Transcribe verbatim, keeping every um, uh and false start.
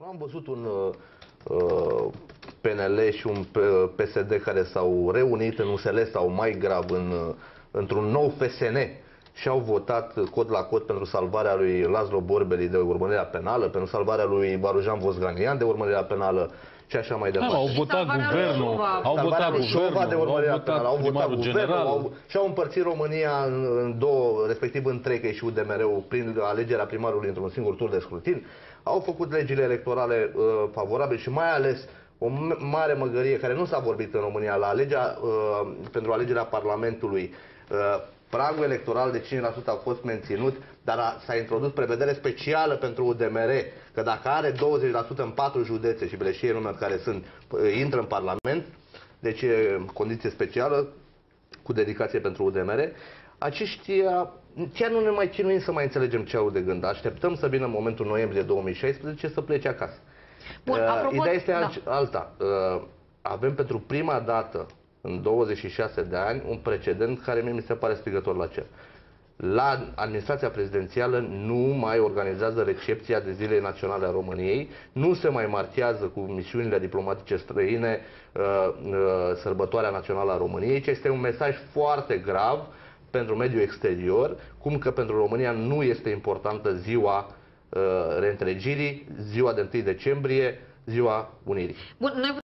Am văzut un uh, P N L și un P S D care s-au reunit în U S L sau mai grav în, într-un nou F S N și au votat cod la cod pentru salvarea lui Laszlo Borbeli de urmărirea penală, pentru salvarea lui Barujan Vosganian de urmărirea penală și așa mai departe. Da, au votat guvernul, au votat guvernul, de urmărirea penală, au votat guvernul au, și au împărțit România în, în două, respectiv în trei, că e și U D M R-ul prin alegerea primarului într-un singur tur de scrutin. Au făcut legile electorale uh, favorabile și mai ales o mare măgărie care nu s-a vorbit în România la alegea, uh, pentru alegerea Parlamentului. Uh, pragul electoral de cinci la sută a fost menținut, dar s-a introdus prevedere specială pentru U D M R, că dacă are douăzeci la sută în patru județe și Beleșie nume care sunt, uh, intră în Parlament, deci e condiție specială cu dedicație pentru U D M R, aceștia chiar nu ne mai chinuim să mai înțelegem ce au de gând. Așteptăm să vină în momentul noiembrie două mii șaisprezece să plece acasă. Bun, uh, apropo, ideea este da. alta. Uh, avem pentru prima dată în douăzeci și șase de ani un precedent care mie mi se pare strigător la cer. La administrația prezidențială nu mai organizează recepția de Zilei Naționale a României, nu se mai marchează cu misiunile diplomatice străine uh, uh, sărbătoarea națională a României, ce este un mesaj foarte grav pentru mediul exterior, cum că pentru România nu este importantă ziua uh, reîntregirii, ziua de întâi decembrie, ziua Unirii. Bun, noi